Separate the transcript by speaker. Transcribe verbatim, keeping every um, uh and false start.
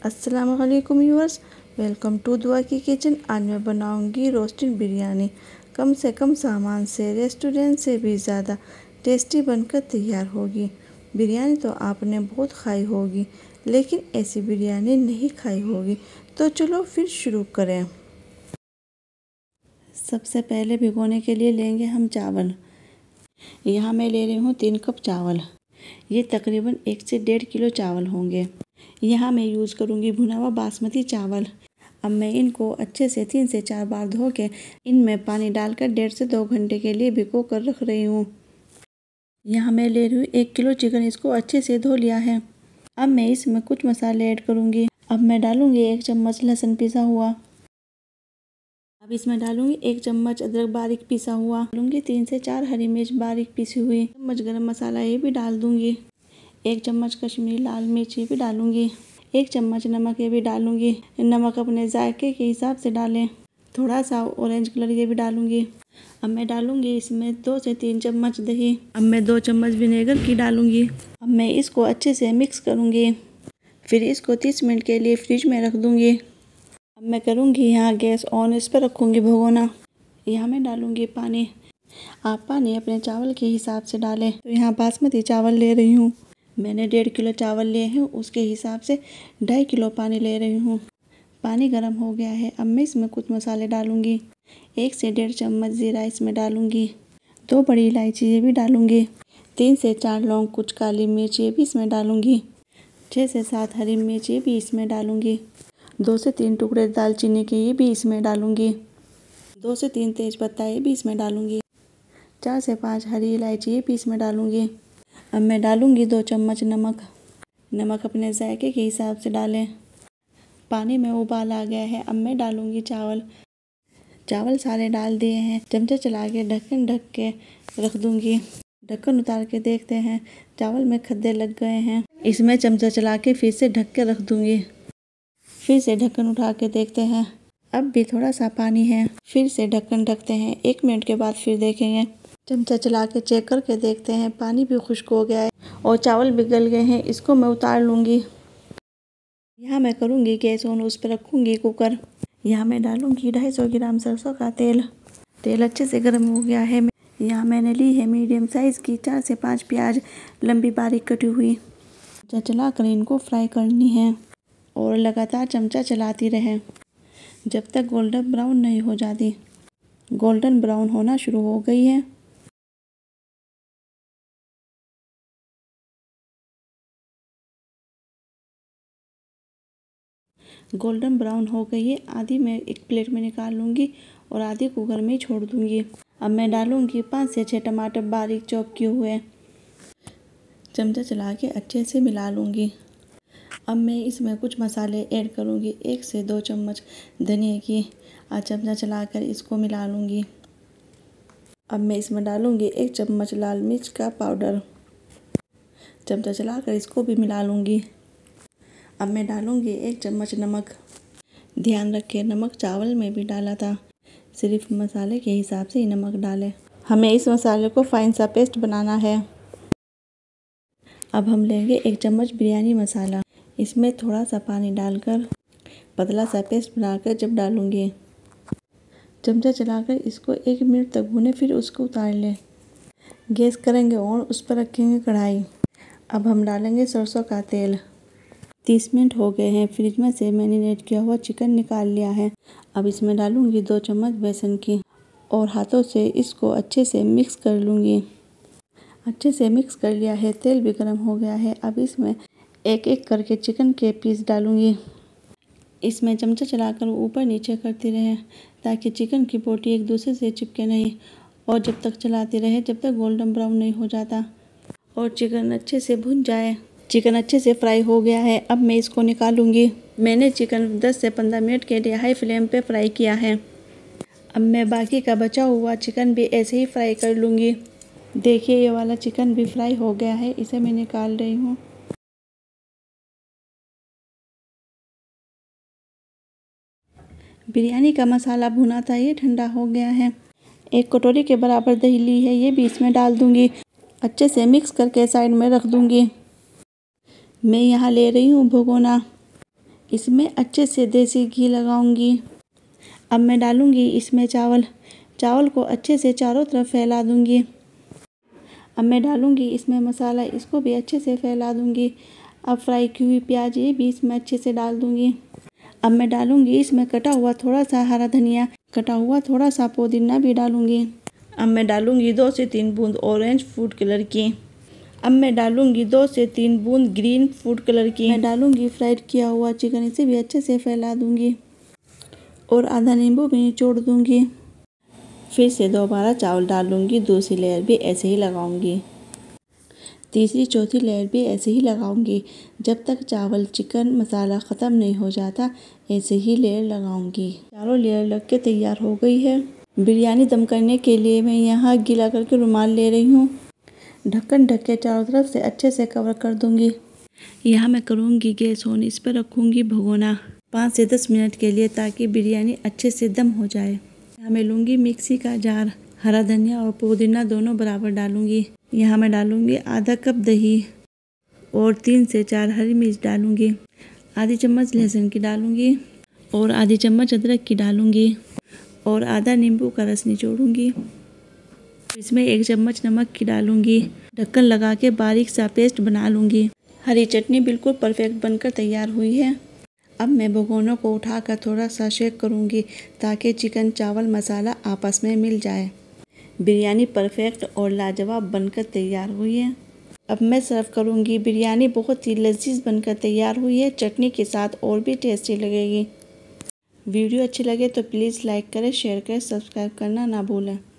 Speaker 1: अस्सलाम वालेकुम viewers, welcome to दुआ की किचन। आज मैं बनाऊंगी रोस्टेड बिरयानी। कम से कम सामान से रेस्टोरेंट से भी ज़्यादा टेस्टी बनकर तैयार होगी। बिरयानी तो आपने बहुत खाई होगी, लेकिन ऐसी बिरयानी नहीं खाई होगी। तो चलो फिर शुरू करें। सबसे पहले भिगोने के लिए लेंगे हम चावल। यहाँ मैं ले रही हूँ तीन कप चावल। ये तकरीबन एक से डेढ़ किलो चावल होंगे। यहाँ मैं यूज़ करूँगी भुना हुआ बासमती चावल। अब मैं इनको अच्छे से तीन से चार बार धो के इनमें पानी डालकर डेढ़ से दो घंटे के लिए भिगो कर रख रही हूँ। यहाँ मैं ले रही हूँ एक किलो चिकन, इसको अच्छे से धो लिया है। अब मैं इसमें कुछ मसाले ऐड करूँगी। अब मैं डालूँगी एक चम्मच लहसुन पिसा हुआ। अब इसमें डालूँगी एक चम्मच अदरक बारीक पिसा हुआ। डालूँगी तीन से चार हरी मिर्च बारीक पिसी हुई। चम्मच गरम मसाला ये भी डाल दूँगी। एक चम्मच कश्मीरी लाल मिर्च ये भी डालूंगी। एक चम्मच नमक ये भी डालूंगी। नमक अपने जायके के हिसाब से डालें। थोड़ा सा ऑरेंज कलर ये भी डालूंगी। अब मैं डालूंगी इसमें दो से तीन चम्मच दही। अब मैं दो चम्मच विनेगर की डालूंगी। अब मैं इसको अच्छे से मिक्स करूंगी। फिर इसको तीस मिनट के लिए फ्रिज में रख दूंगी। अब मैं करूंगी यहाँ गैस ऑन, इस पर रखूंगी भगोना। यहाँ मैं डालूंगी पानी। आप पानी अपने चावल के हिसाब से डालें। तो यहाँ बासमती चावल ले रही हूँ। मैंने डेढ़ किलो चावल लिए हैं, उसके हिसाब से ढाई किलो पानी ले रही हूँ। पानी गर्म हो गया है। अब मैं इसमें कुछ मसाले डालूंगी। एक से डेढ़ चम्मच ज़ीरा इसमें डालूंगी। दो बड़ी इलायची ये भी डालूंगी। तीन से चार लौंग, कुछ काली मिर्च ये भी इसमें डालूंगी। छः से सात हरी मिर्च ये भी इसमें डालूंगी। दो से तीन टुकड़े दालचीनी के ये भी इसमें डालूंगी। दो से तीन तेज पत्ता ये भी इसमें डालूंगी। चार से पाँच हरी इलायची ये भी इसमें डालूंगी। अब मैं डालूंगी दो चम्मच नमक। नमक अपने जायके के हिसाब से डालें। पानी में उबाल आ गया है। अब मैं डालूंगी चावल। चावल सारे डाल दिए हैं। चमचा चला के ढक्कन ढक के रख दूंगी। ढक्कन उतार के देखते हैं, चावल में खद्दे लग गए हैं। इसमें चमचा चला के फिर से ढक के रख दूंगी। फिर से ढक्कन उठा के देखते हैं, अब भी थोड़ा सा पानी है। फिर से ढक्कन ढकते हैं। एक मिनट के बाद फिर देखेंगे। चमचा चला के चेक करके देखते हैं, पानी भी खुश्क हो गया है और चावल भी गल गए हैं। इसको मैं उतार लूँगी। यहाँ मैं करूँगी गैस ऑन, उस पर रखूँगी कुकर। यहाँ मैं डालूँगी ढाई सौ ग्राम सरसों का तेल। तेल अच्छे से गर्म हो गया है। यहाँ मैंने ली है मीडियम साइज़ की चार से पाँच प्याज लंबी बारीक कटी हुई। चमचा चला कर इनको फ्राई करनी है और लगातार चमचा चलाती रहें जब तक गोल्डन ब्राउन नहीं हो जाती। गोल्डन ब्राउन होना शुरू हो गई है। गोल्डन ब्राउन हो गई है। आधी मैं एक प्लेट में निकाल लूँगी और आधी कुकर में छोड़ दूँगी। अब मैं डालूँगी पाँच से छः टमाटर बारीक चॉप किए हुए। चमचा चला के अच्छे से मिला लूँगी। अब मैं इसमें कुछ मसाले ऐड करूँगी। एक से दो चम्मच धनिया की और चमचा चलाकर इसको मिला लूँगी। अब मैं इसमें डालूँगी एक चम्मच लाल मिर्च का पाउडर। चमचा चलाकर इसको भी मिला लूँगी। अब मैं डालूँगी एक चम्मच नमक। ध्यान रखें, नमक चावल में भी डाला था, सिर्फ मसाले के हिसाब से ही नमक डालें। हमें इस मसाले को फाइन सा पेस्ट बनाना है। अब हम लेंगे एक चम्मच बिरयानी मसाला। इसमें थोड़ा सा पानी डालकर पतला सा पेस्ट बनाकर जब डालूँगी, चमचा चलाकर इसको एक मिनट तक भूनें, फिर उसको उतार लें। गैस करेंगे और उस पर रखेंगे कढ़ाई। अब हम डालेंगे सरसों का तेल। तीस मिनट हो गए हैं। फ्रिज में से मैरिनेट किया हुआ चिकन निकाल लिया है। अब इसमें डालूंगी दो चम्मच बेसन की और हाथों से इसको अच्छे से मिक्स कर लूँगी। अच्छे से मिक्स कर लिया है। तेल भी गर्म हो गया है। अब इसमें एक एक करके चिकन के पीस डालूँगी। इसमें चमचा चलाकर ऊपर नीचे करती रहें ताकि चिकन की बोटी एक दूसरे से चिपके नहीं, और जब तक चलाती रहे जब तक गोल्डन ब्राउन नहीं हो जाता और चिकन अच्छे से भुन जाए। चिकन अच्छे से फ्राई हो गया है। अब मैं इसको निकालूंगी। मैंने चिकन दस से पंद्रह मिनट के लिए हाई फ्लेम पे फ्राई किया है। अब मैं बाकी का बचा हुआ चिकन भी ऐसे ही फ्राई कर लूँगी। देखिए, ये वाला चिकन भी फ्राई हो गया है। इसे मैं निकाल रही हूँ। बिरयानी का मसाला भुना था, ये ठंडा हो गया है। एक कटोरी के बराबर दही ली है, ये भी इसमें डाल दूँगी। अच्छे से मिक्स करके साइड में रख दूँगी। मैं यहाँ ले रही हूँ भगोना। इसमें अच्छे से देसी घी लगाऊंगी। अब मैं डालूंगी इसमें चावल। चावल को अच्छे से चारों तरफ फैला दूंगी। अब मैं डालूंगी इसमें मसाला, इसको भी अच्छे से फैला दूंगी। अब फ्राई की हुई प्याज ये भी इसमें अच्छे से डाल दूंगी। अब मैं डालूंगी इसमें कटा हुआ थोड़ा सा हरा धनिया, कटा हुआ थोड़ा सा पुदीना भी डालूंगी। अब मैं डालूंगी दो से तीन बूंद ऑरेंज फूड कलर की। अब मैं डालूंगी दो से तीन बूंद ग्रीन फूड कलर की। मैं डालूंगी फ्राइड किया हुआ चिकन, इसे भी अच्छे से फैला दूंगी और आधा नींबू भी निचोड़ दूंगी। फिर से दोबारा चावल डालूंगी, दूसरी लेयर भी ऐसे ही लगाऊंगी, तीसरी चौथी लेयर भी ऐसे ही लगाऊंगी। जब तक चावल चिकन मसाला ख़त्म नहीं हो जाता ऐसे ही लेयर लगाऊंगी। चारों लेयर लग के तैयार हो गई है। बिरयानी दम करने के लिए मैं यहाँ गीला करके रुमाल ले रही हूँ। ढक्कन ढक के चारों तरफ से अच्छे से कवर कर दूंगी। यहाँ मैं करूँगी गैस ऑन, इस पर रखूँगी भगोना पाँच से दस मिनट के लिए, ताकि बिरयानी अच्छे से दम हो जाए। यहाँ मैं लूँगी मिक्सी का जार, हरा धनिया और पुदीना दोनों बराबर डालूँगी। यहाँ मैं डालूँगी आधा कप दही और तीन से चार हरी मिर्च डालूँगी। आधी चम्मच लहसुन की डालूँगी और आधी चम्मच अदरक की डालूँगी और आधा नींबू का रस निचोड़ूँगी। इसमें एक चम्मच नमक की डालूँगी। ढक्कन लगा के बारीक सा पेस्ट बना लूँगी। हरी चटनी बिल्कुल परफेक्ट बनकर तैयार हुई है। अब मैं भगोनों को उठाकर थोड़ा सा शेक करूँगी, ताकि चिकन चावल मसाला आपस में मिल जाए। बिरयानी परफेक्ट और लाजवाब बनकर तैयार हुई है। अब मैं सर्व करूँगी। बिरयानी बहुत ही लजीज बनकर तैयार हुई है, चटनी के साथ और भी टेस्टी लगेगी। वीडियो अच्छी लगे तो प्लीज़ लाइक करें, शेयर करें, सब्सक्राइब करना ना भूलें।